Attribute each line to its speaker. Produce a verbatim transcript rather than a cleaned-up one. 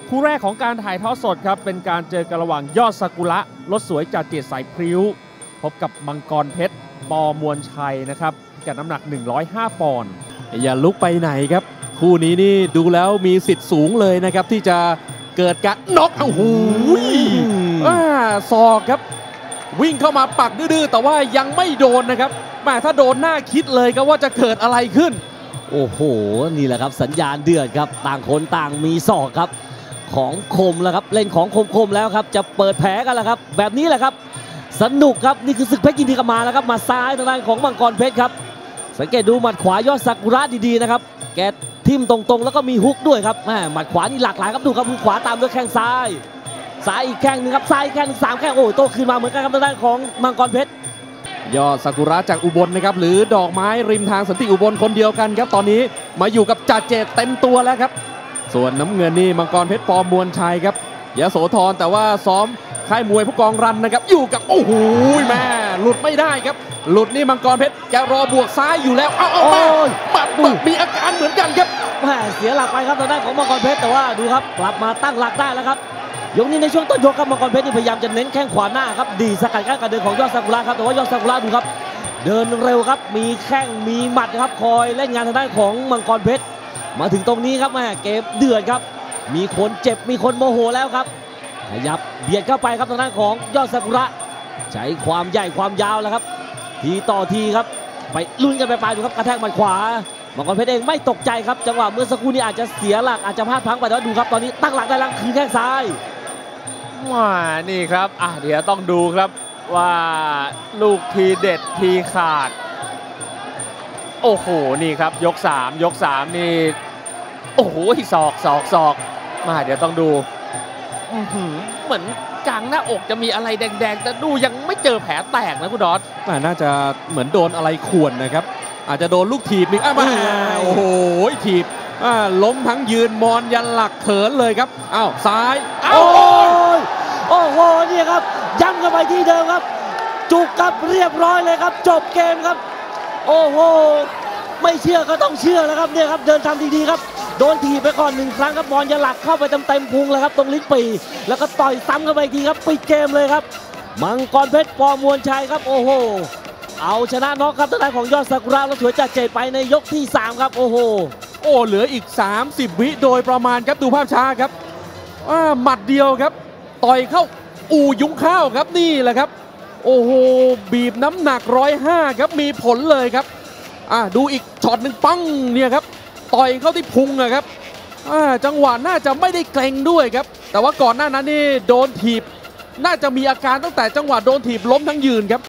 Speaker 1: คู่แรกของการถ่ายทอดสดครับเป็นการเจอกันระหว่างยอดซากุระรถสวยจากเจตสายพริ้วพบกับมังกรเพชรปอมวลชัยนะครับพิกัดน้ำหนักหนึ่งร้อยห้าปอนด์
Speaker 2: อย่าลุกไปไหนครับคู่นี้นี่ดูแล้วมีสิทธิ์สูงเลยนะครับที่จะเกิดการน็อกโอ้โหศอกครับวิ่งเข้ามาปักดื้อๆแต่ว่ายังไม่โดนนะครับแม่ถ้าโดนหน้าคิดเลยครับว่าจะเกิดอะไรขึ้น
Speaker 3: โอ้โหนี่แหละครับสัญญาณเดือดครับต่างคนต่างมีศอกครับของคมแล้วครับเล่นของคมๆแล้วครับจะเปิดแผลกันแล้วครับแบบนี้แหละครับสนุกครับนี่คือศึกเพชรยินดีกับมาแล้วครับมาซ้ายทางด้านของมังกรเพชรครับสังเกตดูหมัดขวายอดซากุระดีๆนะครับแกทิ่มตรงๆแล้วก็มีฮุกด้วยครับแม่หมัดขวานี่หลากหลายครับดูครับมือขวาตามด้วยแข้งซ้ายซ้ายอีกแข้งนึงครับซ้ายแข้งสามแข้งโอ้โตขึ้นมาเหมือนกันครับทางด้านของมังกรเพชร
Speaker 2: ยอดซากุระจากอุบลนะครับหรือดอกไม้ริมทางสันติอุบลคนเดียวกันครับตอนนี้มาอยู่กับจ่าเจตเต็มตัวแล้วครับส่วนน้ำเงินนี่มังกรเพชรปอมวลชัยครับยโสธรแต่ว่าซ้อมค่ายมวยผู้กองรันนะครับอยู่กับโอ้โหแม่หลุดไม่ได้ครับหลุดนี่มังกรเพชรจะรอบวกซ้ายอยู่แล้วเอาเอามาบัดมีอาการเหมือนกันครับ
Speaker 3: แม่เสียหลักไปครับทางด้านของมังกรเพชรแต่ว่าดูครับกลับมาตั้งหลักได้แล้วครับยกนี้ในช่วงต้นยกครับมังกรเพชรนี่พยายามจะเน้นแข้งขวาหน้าครับดีสกัดการเดินของยอดซากุระครับแต่ว่ายอดซากุระดูครับเดินเร็วครับมีแข้งมีหมัดครับคอยเล่นงานทางด้านของมังกรเพชรมาถึงตรงนี้ครับแม่เกมเดือดครับมีคนเจ็บมีคนโมโหแล้วครับขยับเบียดเข้าไปครับทางด้านของยอดซากุระใช้ความใหญ่ความยาวแล้วครับทีต่อทีครับไปลุ้นกันไปไปดูครับกระแทกหมัดขวามังกรเพชรเองไม่ตกใจครับจังหวะเมื่อสักครู่นี้อาจจะเสียหลักอาจจะพลาดพลั้งไปแต่ว่าดูครับตอนนี้ตั้งหลักได้แล้วคืนแข้งซ้าย
Speaker 1: ว่านี่ครับอ่ะเดี๋ยวต้องดูครับว่าลูกทีเด็ดทีขาดโอ้โหนี่ครับยกสามยกสามนี่โอ้โหศอกศอกศอกมาเดี๋ยวต้องดูเหมือนกลางหน้าอกจะมีอะไรแดงๆแต่ดูยังไม่เจอแผลแตกนะคุณดอส
Speaker 2: น่าจะเหมือนโดนอะไรข่วนนะครับอาจจะโดนลูกถีบนี่มาโอ้โหถีบล้มทั้งยืนมอนยันหลักเขินเลยครับอ้าวซ้าย
Speaker 3: โอ้ยโอ้โหนี่ครับย้ำกันไปที่เดิมครับจุกครับเรียบร้อยเลยครับจบเกมครับโอ้โหไม่เชื่อก็ต้องเชื่อแล้วครับเนี่ยครับเดินทำดีๆครับโดนถีบไปก่อนหนึ่งครั้งครับบอลยันหลักเข้าไปเต็มๆพุงแล้วครับตรงลิ้นปี่แล้วก็ต่อยซ้ำกันไปอีกทีครับปิดเกมเลยครับมังกรเพชรปอมวลชัยครับโอ้โหเอาชนะน็อกครับทางด้านของยอดซากุระแล้วสวยจัดเจตไปในยกที่สามครับโอ้โห
Speaker 2: โอ้เหลืออีกสามสิบวิโดยประมาณครับดูภาพช้าครับหมัดเดียวครับต่อยเข้าอู่ยุ้งข้าวครับนี่แหละครับโอ้โหบีบน้ำหนักร้อยห้าครับมีผลเลยครับอ่าดูอีกช็อตหนึ่งปั้งเนี่ยครับต่อยเข้าที่พุงอะครับอ่าจังหวะน่าจะไม่ได้เกรงด้วยครับแต่ว่าก่อนหน้านั้นนี่โดนถีบน่าจะมีอาการตั้งแต่จังหวะโดนถีบล้มทั้งยืนครับ